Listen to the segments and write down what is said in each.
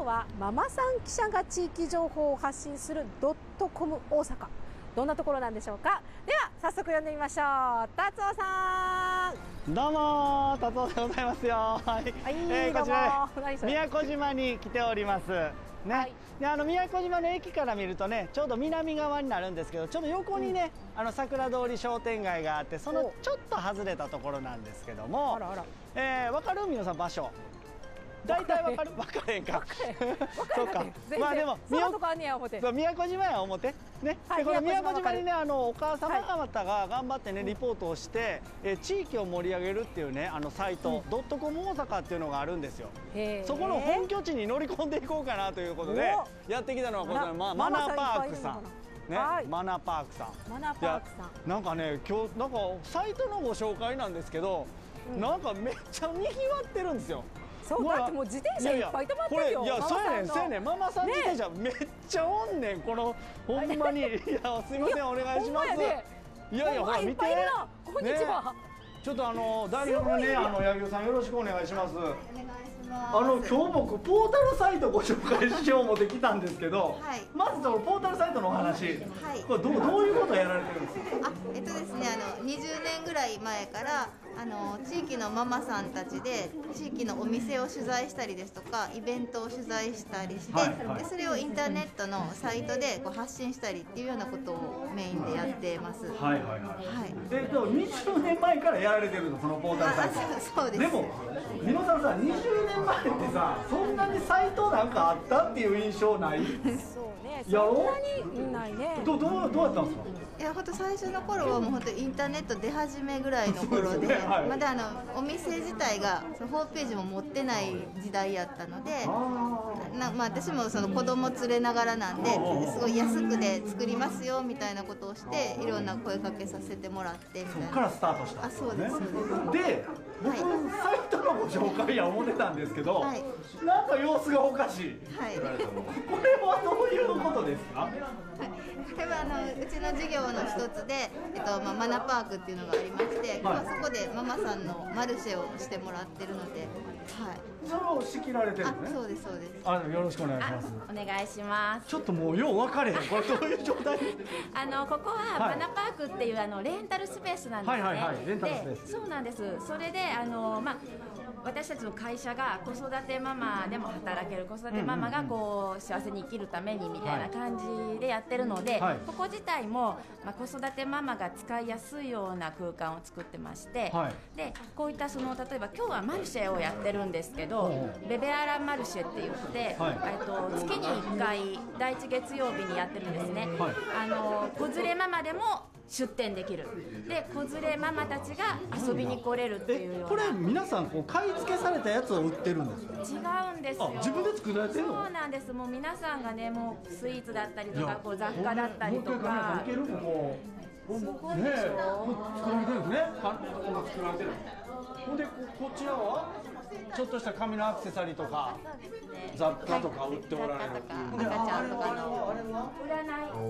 はママさん記者が地域情報を発信する.com大阪。どんなところなんでしょうか。では早速呼んでみましょう。達夫さん。 どうも達夫でございますよ。はい、こちら宮古島に来ておりますね。はい、で宮古島の駅から見るとね、ちょうど南側になるんですけど、ちょっと横にね、桜通り商店街があって、そのちょっと外れたところなんですけども、分かる？皆さん場所大体分かる？分かれへんか。そうか。まあでも宮古島や思ってね。でこの宮古島にね、お母様方が頑張ってねリポートをして、地域を盛り上げるっていうねサイト.com大阪っていうのがあるんですよ。そこの本拠地に乗り込んでいこうかなということでやってきたのはこのマナパークさん。ね、マナパークさん。マナパークさん。なんかね今日なんかサイトのご紹介なんですけど、なんかめっちゃ賑わってるんですよ。 そうだってもう自転車いっぱい止まってるよ。 いやそうやねんそうやねん、ママさん自転車めっちゃおんねん、このほんまに。いやすみませんお願いします。いやいやほら見て、 こんにちは。 ちょっと代表のね柳生さんよろしくお願いします。今日僕ポータルサイトご紹介しよう思って来たんですけど、まずそのポータルサイトのお話、これどういうことをやられてるんですか？ ですね、20年ぐらい前から地域のママさんたちで地域のお店を取材したりですとかイベントを取材したりして、でそれをインターネットのサイトで発信したりっていうようなことをメインでやってます。はいはいはい。 20年前からやられてるのそのポータルサイト。 そうです。 でも皆さんさ20年前ってさそんなにサイトなんかあったっていう印象ない？ そうね。そんなにないね。 どうやったんですか？ いや本当最初の頃はもう本当インターネット出始めぐらいの頃で、まだお店自体がそのホームページも持ってない時代やったので、私もその子供連れながらなんで、すごい安くで作りますよみたいなことをしていろんな声かけさせてもらってみたいな。 そこからスタートしたんですね。 そうです。 で僕サイトのご紹介や思ってたんですけど、なんか様子がおかしい。これはどういうことですか？ これはうちの事業の一つで、マナパークっていうのがありまして、そこでママさんのマルシェをしてもらってるので、 それを仕切られてるのね。 そうですそうです。 よろしくお願いします。 お願いします。 ちょっともうよう分かれへん。これどういう状態？ ここはマナパークっていうレンタルスペースなんですね。 レンタルスペース。 そうなんです。それで私たちの会社が子育てママでも働ける子育てママがこう幸せに生きるためにみたいな感じでやってるので、ここ自体も子育てママが使いやすいような空間を作ってまして、でこういった例えば今日はマルシェをやってるんですけど、ベベアラマルシェって言って、月に1回第1月曜日にやってるんですね。子連れママでも出店できる。で子連れママたちが遊びに来れるっていうような。 これ皆さん買い付けされたやつを売ってるんですか？違うんですよ。 自分で作られてるの？ そうなんです。もう皆さんがね、もうスイーツだったりとか雑貨だったりとか。すごいでしょ。 作られてるんですね。作られてる。ほんでこちらはちょっとした紙のアクセサリーとか雑貨とか売っておられる。 赤ちゃんとかの占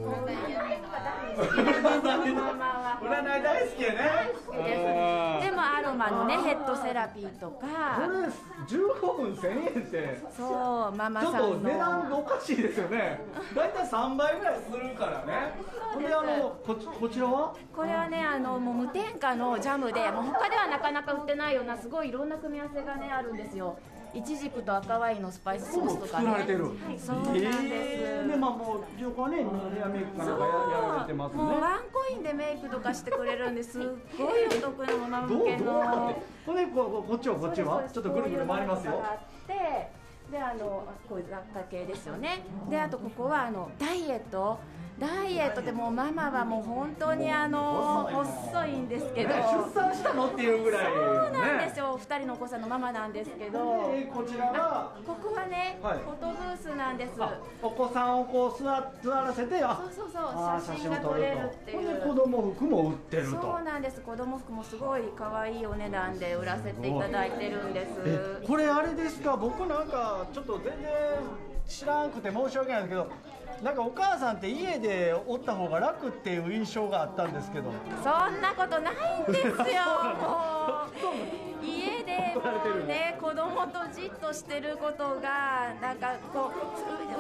い大好きやね。 でもアロマのねヘッドセラピーとか。 これ15分1000円って。 そうママさんの。 ちょっと値段おかしいですよね。だいたい3倍ぐらいするからね。でこちらは？これはねもう無添加のジャムで、もう他ではなかなか売ってないようなすごいいろんな組み合わせがねあるんですよ。イチジクと赤ワインのスパイスソースとかね。 作られてる。 そうなんです。 でもう旅行はねヘアメイクかなんかやられてますね。 もうワンコインでメイクとかしてくれるんですっごいお得なもの向けの。 これこっちはちょっとぐるぐる回りますよ。 でこういう雑貨系ですよね。であとここはダイエットでもうママはもう本当に細いんですけど、 出産したのっていうぐらい。 そうなんですよ。2人のお子さんのママなんですけど、 こちらはここはねフォトブースなんです。 お子さんをこう座らせてそう写真が撮れるっていう。 子供服も売ってると。 そうなんです。子供服もすごい可愛いお値段で売らせていただいてるんです。 これあれですか？僕なんかちょっと全然知らんくて申し訳ないんですけど、なんかお母さんって家でおった方が楽っていう印象があったんですけど。 そんなことないんですよ。もう家でもうね子供とじっとしてることがなんかこ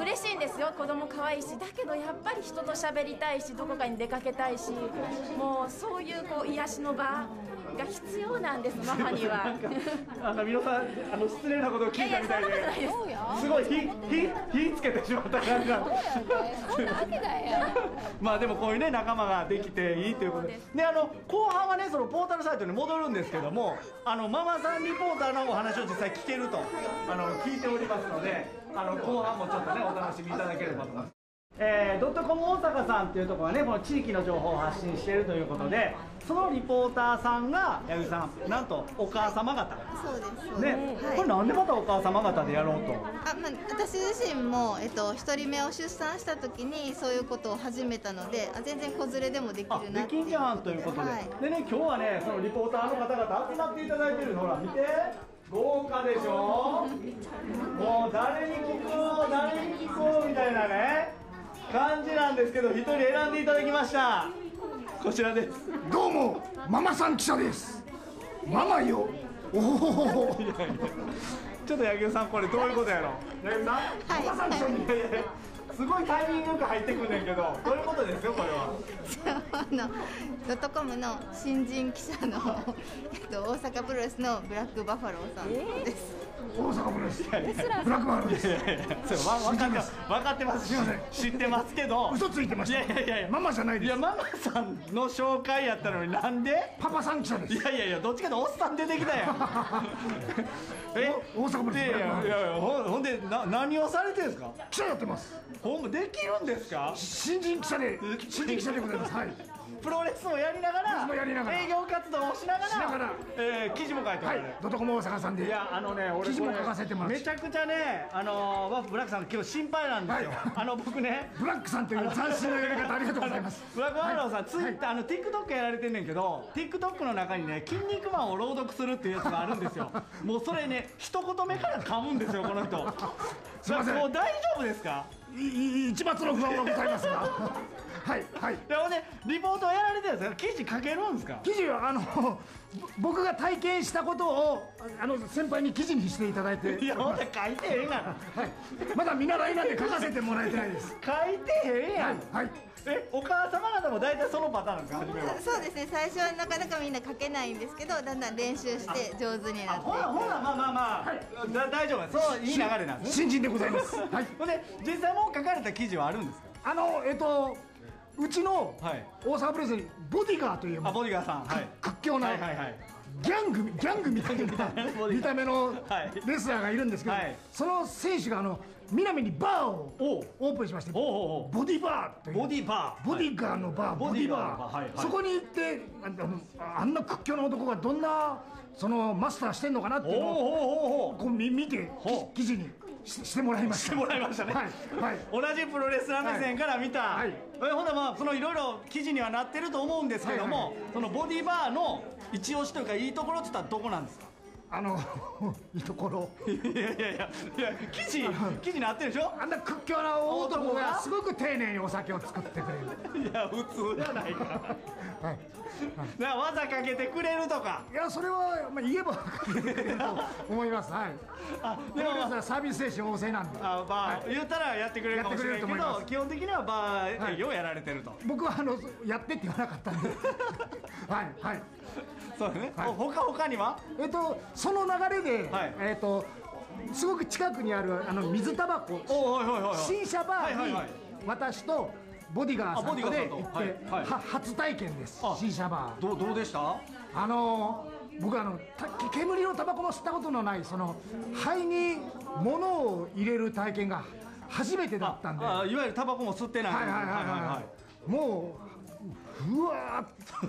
嬉しいんですよ。子供可愛いし、だけどやっぱり人と喋りたいし、どこかに出かけたいし、もうそういうこう癒しの場が必要なんです、ママには。 皆さん失礼なことを聞いたみたいで、すごい火つけてしまった感じなんで。 そんなわけだよ。 まあでもこういうね仲間ができていいということで、後半はねそのポータルサイトに戻るんですけども、ママさんリポーターのお話を実際聞けると聞いておりますので、後半もちょっとねお楽しみいただければと思います。ドットコム大阪さんっていうところはねこの地域の情報を発信しているということで、そのリポーターさんが矢口さんなんとお母様方そうですね、 はい、 これなんでまたお母様方でやろうと。 私自身も、1人目を出産した時にそういうことを始めたので、全然子連れでもできるなってできんじゃんということで、でね今日はねそのリポーターの方々集まっていただいてるの、ほら見て豪華でしょ。もう誰に聞こう誰に聞こうみたいなね感じなんですけど、一人選んでいただきました。こちらです。 どうもママさん記者です。ママよ。おお。 ちょっと柳生さんこれどういうことやろ。柳生さん、 はい、 ママさん記者にすごいタイミングよく入ってくんねんけど、どういうことですよこれは。 ドットコムの新人記者の大阪プロレスのブラックバファローさんです。 大阪プロレスブラックバファローです。 分かってます。すみません。知ってますけど。 嘘ついてました。いやママじゃないです。 いやママさんの紹介やったのになんで？ パパさん記者です。 いやどっちかとおっさん出てきたやん。 大阪プロレス。 いやほんで何をされてるんですか？ 記者やってます。 ほんまできるんですか？ 新人記者でございます。はい。 プロレスをやりながら営業活動をしながら記事も書いてます。 ドットコム大阪さんで。いや俺記事も書かせてもらって。 めちゃくちゃねブラックさん今日心配なんですよ。僕ねブラックさんという斬新なやり方ありがとうございます。 ブラックバファローさんツイッターTikTok やられてんねんけど、TikTok の中にね筋肉マンを朗読するっていうやつがあるんですよ。もうそれね一言目から噛むんですよこの人。 すいません。 もう大丈夫ですか？ 一抹の不安はございますが。はいはい。 でもねリポートをやられてるんですか？記事書けるんですか？ 記事は僕が体験したことを先輩に記事にしていただいて。 いやほんで書いてへんがな。 はい。まだ見習いなんで書かせてもらえてないです。 書いてへんやん。 はい。 お母様方も大体そのパターンなんですか？初めは。 そうですね。最初はなかなかみんな書けないんですけど、だんだん練習して上手になって。 ほらまあ大丈夫。そういい流れなんです。 新人でございます。はい。 ほんで実際もう書かれた記事はあるんですか？ うちの大阪プロレスにボディガーというボディガーさん屈強なギャングみたいな見た目のレスラーがいるんですけど、その選手が南にバーをオープンしまして、ボディバーというボディガーのバー、ボディバー、そこに行ってあんな屈強な男がどんなマスターしてんのかなっていうのをこう見て記事にしてもらいました。 してもらいましたね。同じプロレスラー目線から見た。ほんでそのいろいろ記事にはなってると思うんですけども、そのボディバーの一押しというかいいところって言ったらどこなんですか？ いいところ。 いや記事になってるでしょ？ あんな屈強な大男がすごく丁寧にお酒を作ってくれる。 いや普通じゃないか。技かけてくれるとか。 いやそれは言えばかけてくれると思います。はい。でもサービス精神旺盛なんで。 言ったらやってくれるかもしれないけど、基本的にはバー営業をやられてると。 僕はやってって言わなかったんで。はい。 そうね。他には？ その流れで、すごく近くにある水タバコ新車バーに私とボディガーさんとで行って初体験です。新車バーどうでした？ 僕煙のタバコも吸ったことのない肺に物を入れる体験が初めてだったんで、いわゆるタバコも吸ってない。 もううわ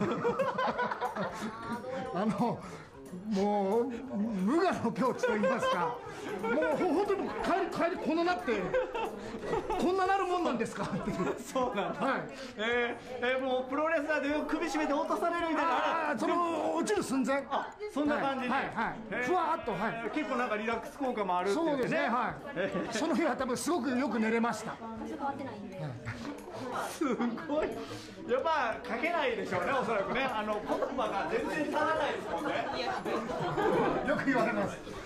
ーもう無我の境地と言いますか、もう本当に帰りこんななってこんななるもんなんですかっていう。 そうなんだ。もうプロレスラーで首絞めて落とされるみたいな。 落ちる寸前。 そんな感じでふわっと。 結構なんかリラックス効果もあるっていうね。 そうですね。その日は多分すごくよく寝れました。 すごい。やっぱ書けないでしょうね、おそらくね。言葉が全然足らないですもんね。 よく言われます。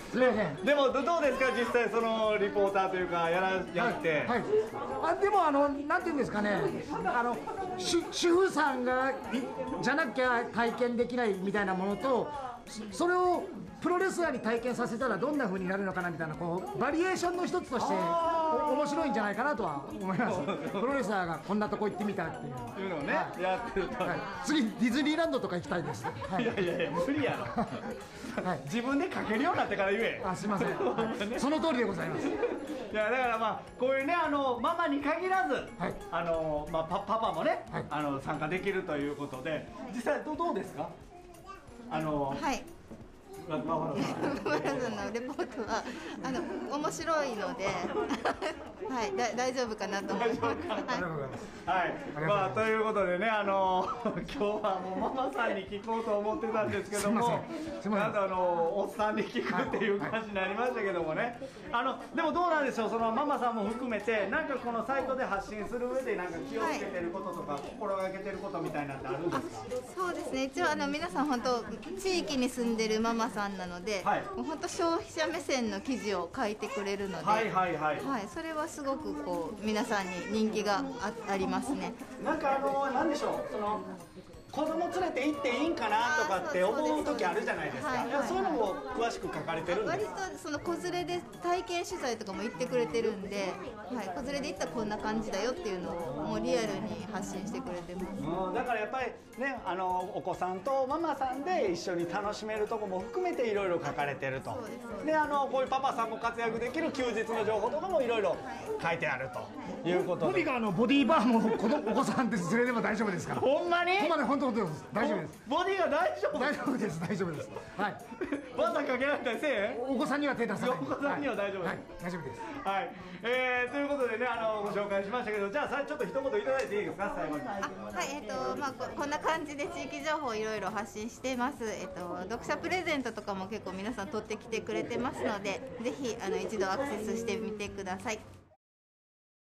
すみません。 でもどうですか、実際そのリポーターというかやって、 はい、でもなんていうんですかね、主婦さんがじゃなきゃ体験できないみたいなものと、それをプロレスラーに体験させたらどんな風になるのかなみたいな、こうバリエーションの一つとして面白いんじゃないかなとは思います。プロレスラーがこんなとこ行ってみたっていうのをね、やってると、 次ディズニーランドとか行きたいです。 いやいやいや、無理やろ。自分で書けるようになってから言え。 すみません。その通りでございます。 いやだからまあこういうねママに限らず、パパもね、参加できるということで、実際どうですか？ はい。ママさんのレポートは面白いので、はい、大丈夫かなと思います。 はい、まあということでね、今日はもうママさんに聞こうと思ってたんですけども、なんとおっさんに聞くっていう感じになりましたけどもね、でもどうなんでしょう、そのママさんも含めてなんかこのサイトで発信する上でなんか気をつけてることとか、心がけてることみたいなってあるんですか？ そうですね、一応皆さん本当地域に住んでるママさんなので、もう本当消費者目線の記事を書いてくれるので、それはすごくこう皆さんに人気がありますね。 なんかなんでしょう、その子供連れて行っていいんかなとかって思う時あるじゃないですか。そういうのも詳しく書かれてるんですか？ 割とその子連れで体験取材とかも行ってくれてるんで、子連れで行ったらこんな感じだよっていうのをもうリアルに発信してくれてます。 だからやっぱりね、お子さんとママさんで一緒に楽しめるとこも含めていろいろ書かれてると。でこういうパパさんも活躍できる休日の情報とかもいろいろ書いてあるということで。 ボディがボディーバーもお子さんで連れでも大丈夫ですから。 ほんまに？ ほんまに本当です。大丈夫です。 ボディが大丈夫？ 大丈夫です。大丈夫です。はい。 バタかけられたりせえ？ お子さんには手出さない。 お子さんには大丈夫です。 大丈夫です。 はい。ということでね、ご紹介しましたけど、じゃあちょっと一言いただいていいですか、最後に。 こんな感じで地域情報いろいろ発信しています。読者プレゼントとかも結構皆さん取ってきてくれてますので、ぜひ一度アクセスしてみてください。